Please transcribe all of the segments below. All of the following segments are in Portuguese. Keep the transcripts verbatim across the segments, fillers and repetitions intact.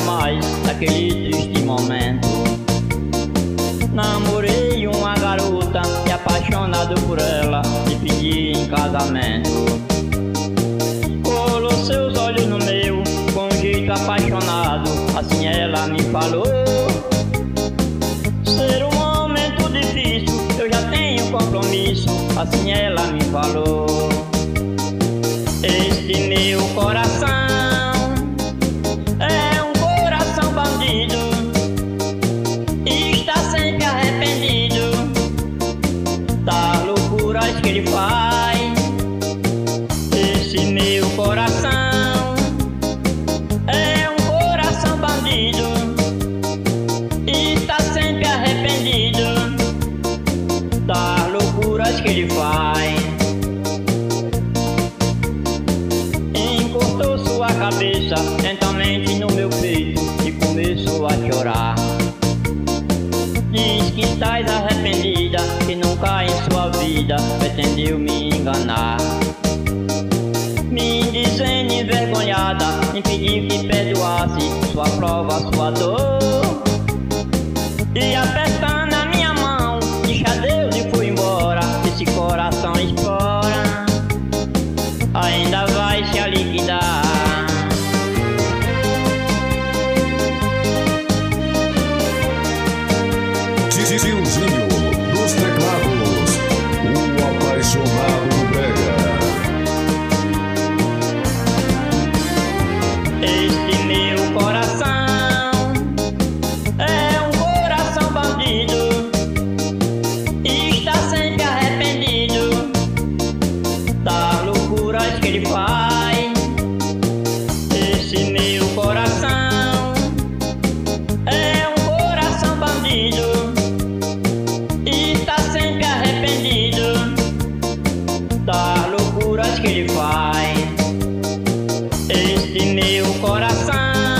mais daquele triste momento. Namorei uma garota e apaixonado por ela me pedi em casamento. Colou seus olhos no meu com um jeito apaixonado, assim ela me falou: ser um momento difícil, eu já tenho compromisso, assim ela me falou. Este meu coração é um coração bandido, está sempre arrependido das loucuras que ele faz. Esse meu coração é um coração bandido, está sempre arrependido das loucuras que ele faz. Encostou sua cabeça lentamente no meu peito e começou a chorar. Diz que estás arrependida, que nunca em sua vida pretendeu me enganar. Me dizendo envergonhada, me pediu que perdoasse sua prova, sua dor. E apertando a minha mão, disse adeus e fui embora. Esse coração explora, ainda vai se liquidar. Tiozinho dos teclados, o apaixonado do brega. Este meu coração é um coração bandido, está sempre arrependido das loucuras que ele faz. Esse meu coração é um coração bandido, está sempre arrependido das loucuras que ele faz. Este meu coração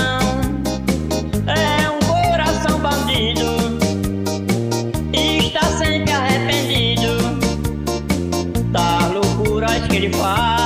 é um coração bandido, está sempre arrependido das loucuras que ele faz.